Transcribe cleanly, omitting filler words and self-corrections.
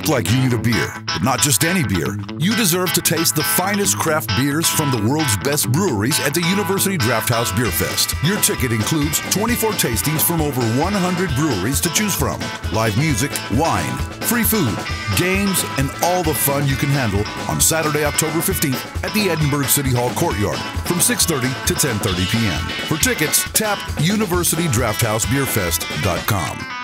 like you need a beer, but not just any beer. You deserve to taste the finest craft beers from the world's best breweries at the University Drafthouse Beer Fest. Your ticket includes 24 tastings from over 100 breweries to choose from, live music, wine, free food, games, and all the fun you can handle on Saturday, October 15th at the Edinburgh City Hall courtyard from 6:30 to 10:30 p.m. For tickets, tap universitydrafthousebeerfest.com.